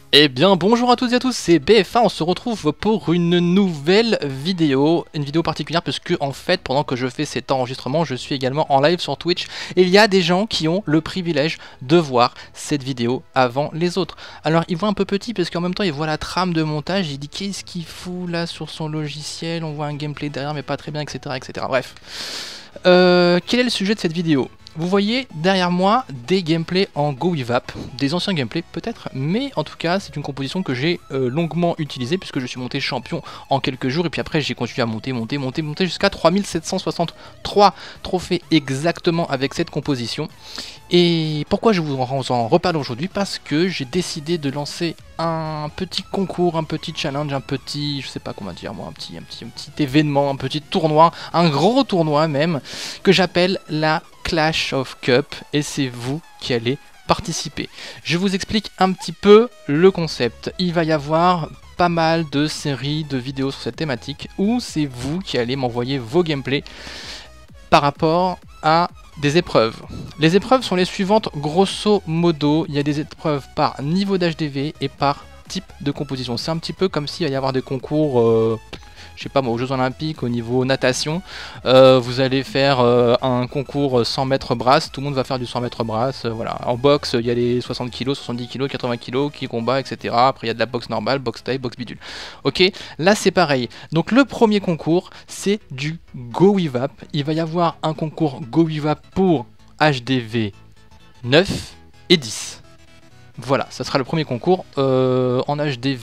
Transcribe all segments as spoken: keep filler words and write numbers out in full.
Eh bien bonjour à toutes et à tous, c'est B F A, on se retrouve pour une nouvelle vidéo, une vidéo particulière puisque en fait pendant que je fais cet enregistrement je suis également en live sur Twitch et il y a des gens qui ont le privilège de voir cette vidéo avant les autres. Alors il voit un peu petit parce qu'en même temps il voit la trame de montage, il dit qu'est-ce qu'il fout là sur son logiciel, on voit un gameplay derrière mais pas très bien etc etc. Bref, euh, quel est le sujet de cette vidéo ? Vous voyez derrière moi des gameplays en GoWithApp, des anciens gameplays peut-être, mais en tout cas c'est une composition que j'ai euh, longuement utilisée puisque je suis monté champion en quelques jours et puis après j'ai continué à monter, monter, monter, monter jusqu'à trois mille sept cent soixante-trois trophées exactement avec cette composition. Et pourquoi je vous en reparle aujourd'hui? Parce que j'ai décidé de lancer un petit concours, un petit challenge, un petit, je sais pas comment dire moi, un petit, un petit, un petit événement, un petit tournoi, un gros tournoi même, que j'appelle la Clash of Cup, et c'est vous qui allez participer. Je vous explique un petit peu le concept. Il va y avoir pas mal de séries de vidéos sur cette thématique où c'est vous qui allez m'envoyer vos gameplays par rapport à des épreuves. Les épreuves sont les suivantes grosso modo. Il y a des épreuves par niveau d'H D V et par type de composition. C'est un petit peu comme s'il va y avoir des concours... Euh, je sais pas moi, aux Jeux Olympiques, au niveau natation, euh, vous allez faire euh, un concours cent mètres brasse, tout le monde va faire du cent mètres brasse, euh, voilà. En boxe, il y a les soixante kilos, soixante-dix kilos, quatre-vingts kilos qui combat, et cetera. Après, il y a de la boxe normale, boxe taille, boxe bidule. Ok, là c'est pareil. Donc le premier concours, c'est du GoWithApp. Il va y avoir un concours GoWithApp pour H D V neuf et dix. Voilà, ça sera le premier concours euh, en H D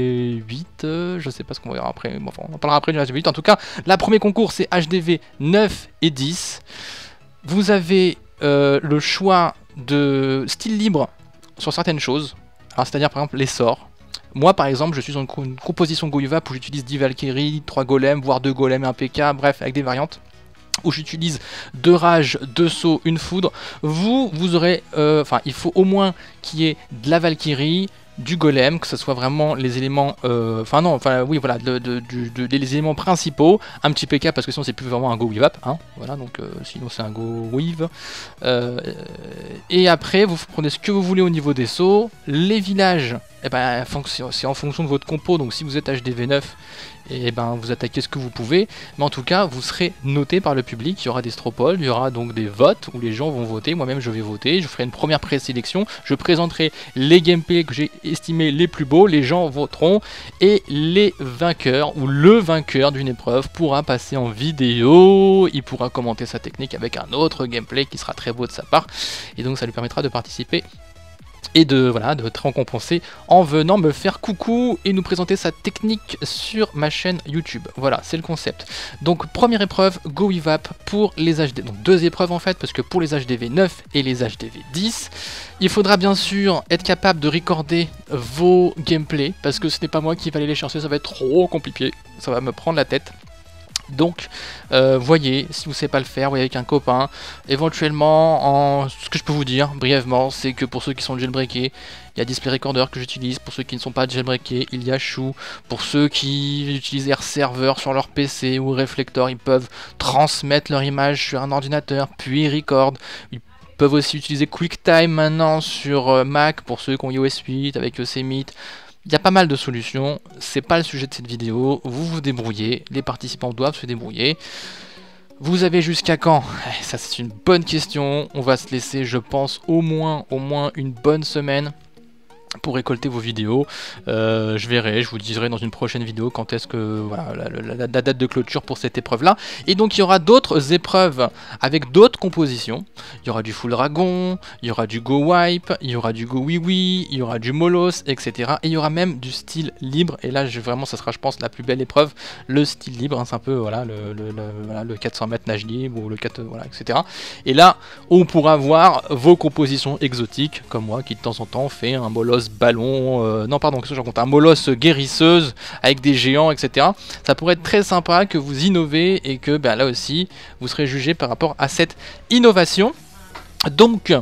V huit, euh, je sais pas ce qu'on verra après, bon, enfin, on en parlera après du H D V huit. En tout cas, le premier concours c'est H D V neuf et dix. Vous avez euh, le choix de style libre sur certaines choses, alors c'est-à-dire par exemple les sorts. Moi par exemple, je suis dans une composition GoWithApp où j'utilise dix Valkyries, trois golems, voire deux golems et un P K, bref, avec des variantes. Où j'utilise deux rages, deux sauts, une foudre, vous, vous aurez, enfin, euh, il faut au moins qu'il y ait de la Valkyrie, du golem, que ce soit vraiment les éléments, enfin euh, non, enfin oui, voilà, de, de, de, de, les éléments principaux, un petit P K parce que sinon c'est plus vraiment un GoWithApp, hein, voilà, donc euh, sinon c'est un GoWith. Euh, et après, vous prenez ce que vous voulez au niveau des sauts, les villages, eh ben, c'est en fonction de votre compo, donc si vous êtes H D V neuf, et eh ben vous attaquez ce que vous pouvez, mais en tout cas vous serez noté par le public, il y aura des stropoles, il y aura donc des votes où les gens vont voter, moi-même je vais voter, je ferai une première présélection, je présenterai les gameplays que j'ai estimés les plus beaux, les gens voteront, et les vainqueurs, ou le vainqueur d'une épreuve pourra passer en vidéo, il pourra commenter sa technique avec un autre gameplay qui sera très beau de sa part, et donc ça lui permettra de participer et de voilà de te récompenser en venant me faire coucou et nous présenter sa technique sur ma chaîne YouTube. Voilà, c'est le concept. Donc première épreuve, GoWithApp pour les H D V. Donc deux épreuves en fait, parce que pour les H D V neuf et les H D V dix, il faudra bien sûr être capable de recorder vos gameplays, parce que ce n'est pas moi qui va aller les chercher, ça va être trop compliqué, ça va me prendre la tête. Donc, euh, voyez, si vous ne savez pas le faire, voyez avec un copain. Éventuellement, en... ce que je peux vous dire brièvement, c'est que pour ceux qui sont jailbreakés, il y a Display Recorder que j'utilise. Pour ceux qui ne sont pas jailbreakés, il y a Chou. Pour ceux qui utilisent AirServer sur leur P C ou Reflector, ils peuvent transmettre leur image sur un ordinateur, puis record. Ils peuvent aussi utiliser QuickTime maintenant sur Mac pour ceux qui ont iOS huit avec Yosemite. Il y a pas mal de solutions, c'est pas le sujet de cette vidéo, vous vous débrouillez, les participants doivent se débrouiller. Vous avez jusqu'à quand? Ça c'est une bonne question, on va se laisser je pense au moins, au moins une bonne semaine pour récolter vos vidéos. Euh, je verrai, je vous dirai dans une prochaine vidéo quand est-ce que voilà la, la, la date de clôture pour cette épreuve là. Et donc il y aura d'autres épreuves avec d'autres compositions. Il y aura du Full Dragon, il y aura du GoWipe, il y aura du GoWiWi, il y aura du Molos, et cetera. Et il y aura même du style libre. Et là je, vraiment ça sera je pense la plus belle épreuve, le style libre, hein, c'est un peu voilà le, le, le, voilà, le quatre cents mètres nage libre ou le quatre voilà et cetera. Et là on pourra voir vos compositions exotiques comme moi qui de temps en temps fait un Molos ballon, euh, non pardon, qu'est-ce que je raconte, un Molos guérisseuse avec des géants, et cetera. Ça pourrait être très sympa que vous innovez et que ben, là aussi vous serez jugé par rapport à cette innovation. Donc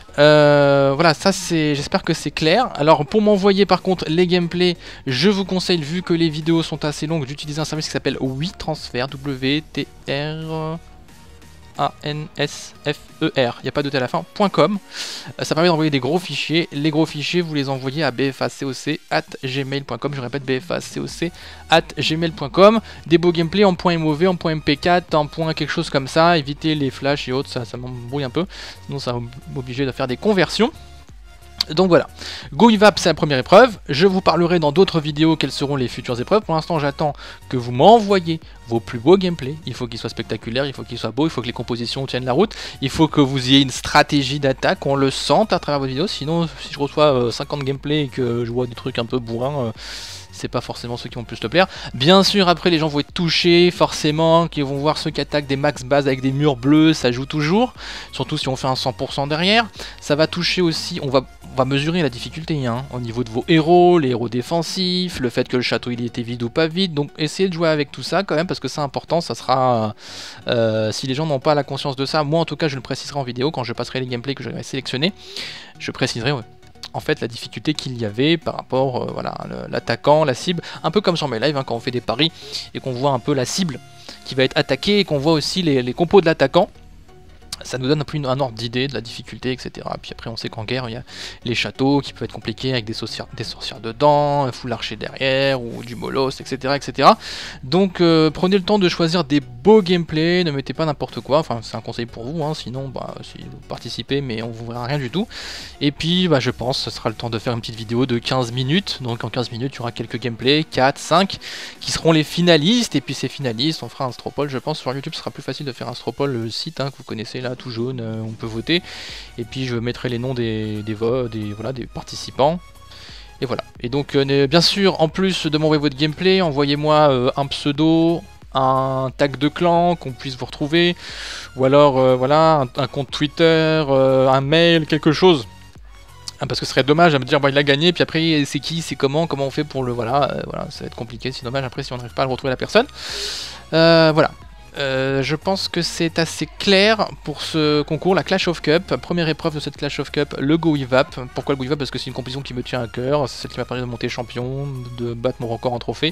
euh, voilà, ça c'est, j'espère que c'est clair. Alors pour m'envoyer par contre les gameplays, je vous conseille, vu que les vidéos sont assez longues, d'utiliser un service qui s'appelle WeTransfer, W T R A N S F E R, il n'y a pas de T à la fin, .com. Euh, ça permet d'envoyer des gros fichiers. Les gros fichiers, vous les envoyez à bfacoc arobase gmail point com. Je répète, bfacoc arobase gmail point com. Des beaux gameplays en .mov, en .m p quatre, en point quelque chose comme ça. Évitez les flashs et autres, ça, ça m'embrouille un peu. Sinon, ça va m'obliger de faire des conversions. Donc voilà, GoEvap c'est la première épreuve, je vous parlerai dans d'autres vidéos quelles seront les futures épreuves. Pour l'instant j'attends que vous m'envoyiez vos plus beaux gameplays, il faut qu'ils soient spectaculaires, il faut qu'ils soient beaux, il faut que les compositions tiennent la route, il faut que vous ayez une stratégie d'attaque, on le sente à travers vos vidéos, sinon si je reçois euh, cinquante gameplays et que je vois des trucs un peu bourrins, euh, c'est pas forcément ceux qui vont plus te plaire. Bien sûr après les gens vont être touchés forcément, qui vont voir ceux qui attaquent des max bases avec des murs bleus, ça joue toujours, surtout si on fait un cent pour cent derrière. Ça va toucher aussi, on va, on va mesurer la difficulté hein, au niveau de vos héros, les héros défensifs, le fait que le château il était vide ou pas vide, donc essayez de jouer avec tout ça quand même parce que c'est important, ça sera, euh, si les gens n'ont pas la conscience de ça, moi en tout cas je le préciserai en vidéo quand je passerai les gameplays que j'aurai sélectionnés, je préciserai ouais, en fait la difficulté qu'il y avait par rapport euh, voilà, l'attaquant, la cible, un peu comme sur mes lives hein, quand on fait des paris et qu'on voit un peu la cible qui va être attaquée et qu'on voit aussi les, les compos de l'attaquant. Ça nous donne un peu une, un ordre d'idée de la difficulté, et cetera. Puis après, on sait qu'en guerre, il y a les châteaux qui peuvent être compliqués avec des sorcières, des sorcières dedans, un full archer derrière, ou du molosse, et cetera et cetera. Donc, euh, prenez le temps de choisir des beaux gameplays, ne mettez pas n'importe quoi. Enfin, c'est un conseil pour vous, hein, sinon, bah, si vous participez, mais on vous verra rien du tout. Et puis, bah, je pense, ce sera le temps de faire une petite vidéo de quinze minutes. Donc, en quinze minutes, il y aura quelques gameplays, quatre, cinq, qui seront les finalistes. Et puis, ces finalistes, on fera un stropole. Je pense sur YouTube, ce sera plus facile de faire un stropole, le site hein, que vous connaissez là, tout jaune, euh, on peut voter et puis je mettrai les noms des, des votes, des, voilà, des participants et voilà. Et donc euh, bien sûr en plus de m'envoyer votre gameplay, envoyez-moi euh, un pseudo, un tag de clan qu'on puisse vous retrouver ou alors euh, voilà un, un compte Twitter, euh, un mail, quelque chose. Parce que ce serait dommage à me dire bah, il a gagné puis après c'est qui, c'est comment, comment on fait pour le voilà, euh, voilà ça va être compliqué, c'est dommage après si on n'arrive pas à retrouver la personne. Euh, voilà. Euh, je pense que c'est assez clair pour ce concours, la Clash of Cup, première épreuve de cette Clash of Cup, le GoEvap. Pourquoi le GoEvap? Parce que c'est une compétition qui me tient à cœur, c'est celle qui m'a permis de monter champion, de battre mon record en trophée.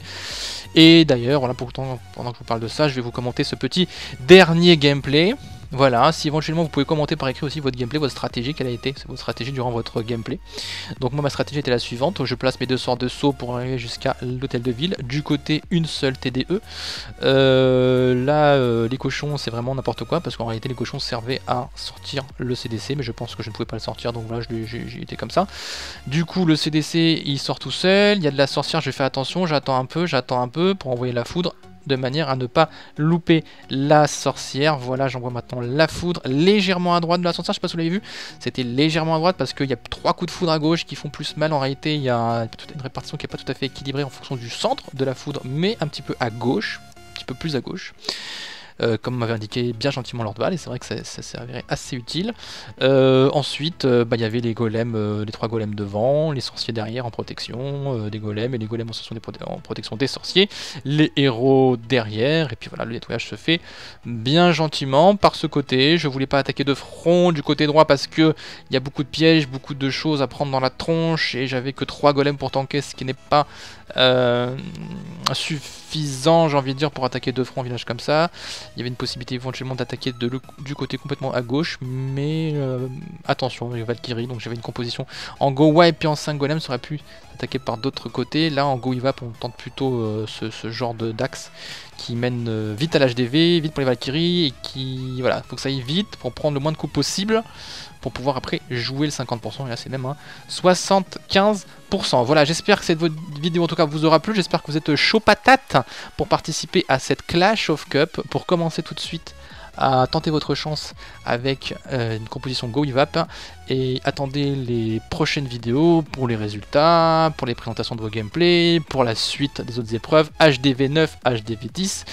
Et d'ailleurs, voilà, pourtant, pendant que je vous parle de ça, je vais vous commenter ce petit dernier gameplay. Voilà, si éventuellement vous pouvez commenter par écrit aussi votre gameplay, votre stratégie, quelle a été votre stratégie durant votre gameplay. Donc moi ma stratégie était la suivante, je place mes deux sorts de saut pour arriver jusqu'à l'hôtel de ville, du côté une seule T D E. Euh, là euh, les cochons c'est vraiment n'importe quoi, parce qu'en réalité les cochons servaient à sortir le C D C, mais je pense que je ne pouvais pas le sortir, donc voilà j'ai été comme ça. Du coup le C D C il sort tout seul, il y a de la sorcière, je fais attention, j'attends un peu, j'attends un peu pour envoyer la foudre, de manière à ne pas louper la sorcière. Voilà, j'envoie maintenant la foudre légèrement à droite de la sorcière, je sais pas si vous l'avez vu, c'était légèrement à droite parce qu'il y a trois coups de foudre à gauche qui font plus mal. En réalité il y a une répartition qui n'est pas tout à fait équilibrée en fonction du centre de la foudre, mais un petit peu à gauche, un petit peu plus à gauche. Euh, comme m'avait indiqué bien gentiment Lord Val, et c'est vrai que ça, ça s'avérait assez utile. Euh, ensuite, euh, bah, y avait les golems, euh, les trois golems devant, les sorciers derrière en protection, euh, des golems, et les golems en, des prote en protection des sorciers, les héros derrière, et puis voilà, le nettoyage se fait bien gentiment par ce côté. Je voulais pas attaquer de front du côté droit parce que il y a beaucoup de pièges, beaucoup de choses à prendre dans la tronche, et j'avais que trois golems pour tanker, ce qui n'est pas euh, suffisant, j'ai envie de dire, pour attaquer de front un village comme ça. Il y avait une possibilité éventuellement d'attaquer du côté complètement à gauche, mais euh, attention, avec Valkyrie, donc j'avais une composition en GoEvap et puis en cinq golems, ça aurait pu attaquer par d'autres côtés. Là en GoEvap on tente plutôt euh, ce, ce genre d'axe qui mène euh, vite à l'H D V, vite pour les Valkyries, et qui, voilà, faut que ça aille vite pour prendre le moins de coups possible, pour pouvoir après jouer le cinquante pour cent, et là c'est même un soixante-quinze pour cent. Voilà, j'espère que cette vidéo en tout cas vous aura plu, j'espère que vous êtes chaud patate pour participer à cette Clash of Cup, pour commencer tout de suite à tenter votre chance avec euh, une composition GoEvap, et attendez les prochaines vidéos pour les résultats, pour les présentations de vos gameplays, pour la suite des autres épreuves, H D V neuf, H D V dix.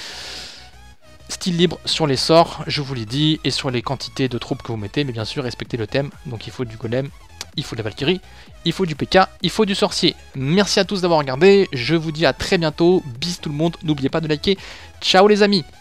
Style libre sur les sorts, je vous l'ai dit, et sur les quantités de troupes que vous mettez, mais bien sûr respectez le thème, donc il faut du golem, il faut de la Valkyrie, il faut du P K, il faut du sorcier. Merci à tous d'avoir regardé, je vous dis à très bientôt, bis tout le monde, n'oubliez pas de liker, ciao les amis.